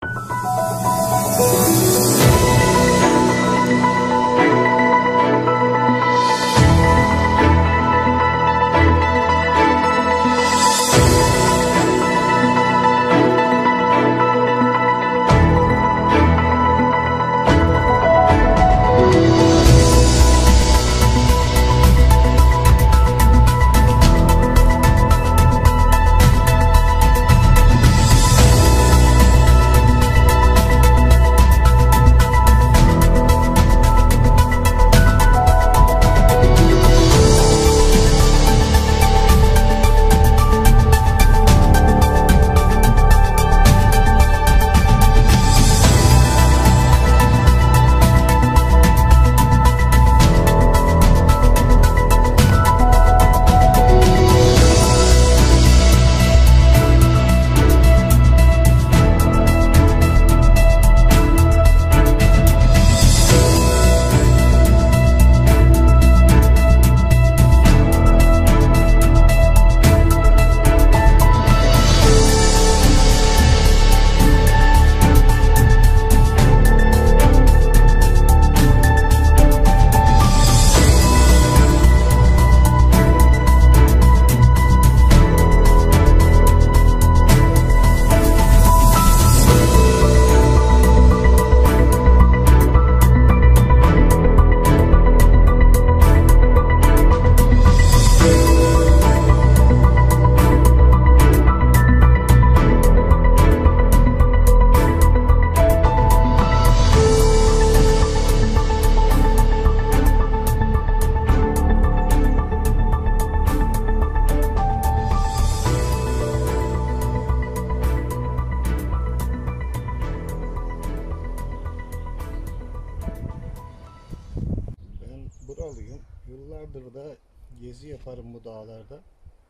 Buralıyım. Yıllardır da gezi yaparım bu dağlarda.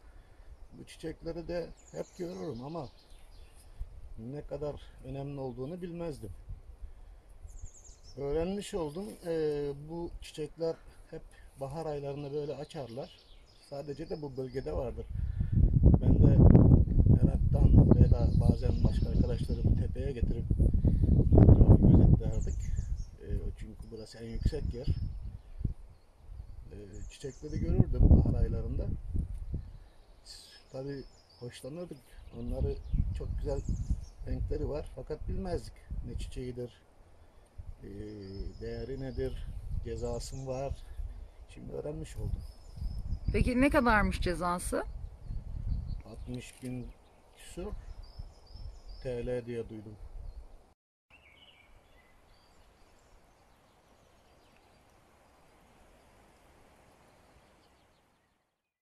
Bu çiçekleri de hep görürüm ama ne kadar önemli olduğunu bilmezdim. Öğrenmiş oldum. Bu çiçekler hep bahar aylarında böyle açarlar. Sadece de bu bölgede vardır. Ben de meraktan veya bazen başka arkadaşlarım tepeye getirip etrafı gözetlerdik. Çünkü burası en yüksek yer. Çiçekleri görürdüm bahar aylarında. Tabii hoşlanırdık. Onları çok güzel renkleri var fakat bilmezdik ne çiçeğidir, değeri nedir, cezası mı var. Şimdi öğrenmiş oldum. Peki ne kadarmış cezası? 60.000 küsur TL diye duydum.